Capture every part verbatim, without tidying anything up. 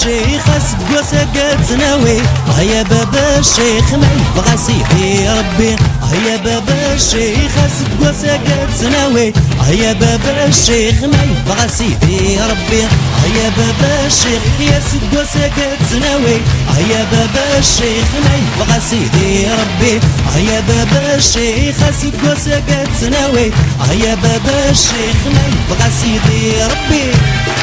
الشيخ اسقوا سقات ناوي هيا بابا الشيخ ما يبغى سيدي ربي هيا بابا الشيخ اسقوا سقات ناوي هيا بابا الشيخ ما يبغى سيدي ربي هيا بابا الشيخ يا سقوا سقات ناوي هيا بابا الشيخ ما يبغى سيدي ربي هيا بابا الشيخ اسقوا سقات ناوي هيا بابا الشيخ ما يبغى سيدي ربي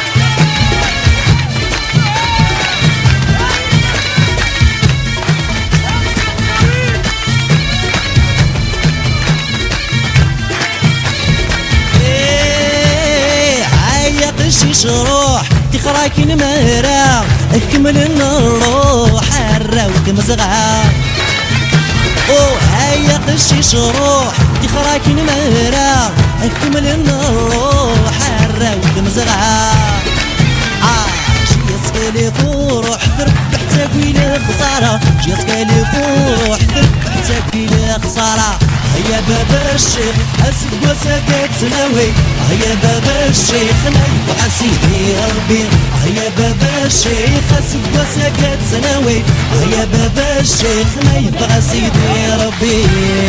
قشيش روح تخراكين مهرا اكمل الروح حراوك مزغا او هيا قشيش روح تخراكين مهرا اكمل الروح حراوك مزغا عاش يسقلي فروح تربح تاكويل خسارة يسقلي فروح تربح تاكويل خسارة هيا بابا الشيخ اسقوا سقات ناوي هيا بابا الشيخ ما يبغى سيدي ربي هيا بابا الشيخ اسقوا سقات ناوي هيا بابا الشيخ ما يبغى سيدي ربي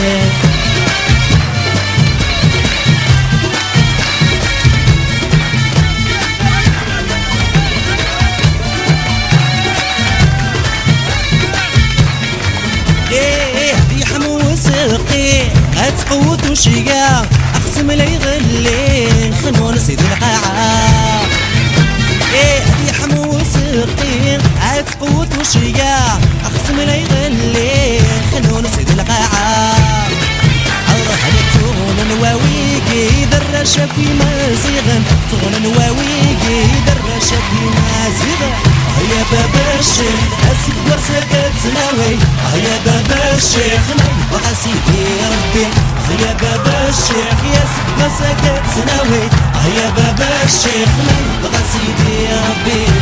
تقوت وشيا اقسم لي غلين خنون سيد القاعة ايه ريحم وسقين عاد تقوت وشيا اقسم لي غلين خنون سيد القاعة الله عليك تغن نواويكي درشة في مازيغن تغن نواويكي درشة في مازيغن هيا بابا الشيخ اسقوا سقات ناوي هيا بابا الشيخ ما يبغى سيدي ربي هيا بابا الشيخ يا سقوا سقات ناوي هيا بابا الشيخ ما يبغى سيدي ربي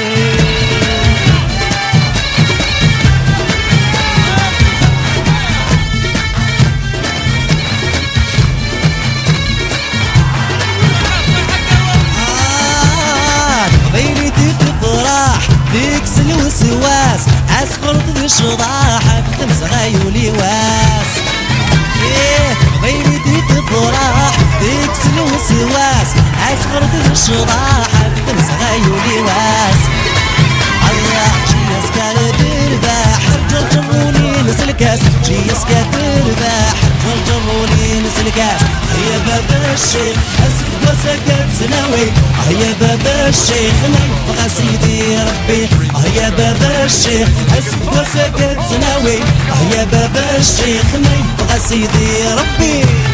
ديكس الوسواس عسخرت بشضاحك تمزغاي وليواس ايه غيرتي تفرح ديكس الوسواس عسخرت بشضاحك تمزغاي وليواس الله جيس كالدير باح رجل جروني نسلكاس جيس كالدير باح رجل جروني نسلكاس هيا بابا الشيخ اسقوا سقات ناوي هيا بابا الشيخ ما يبغى سيدي ربي هيا بابا الشيخ اسقوا سقات ناوي هيا بابا الشيخ ما يبغى سيدي ربي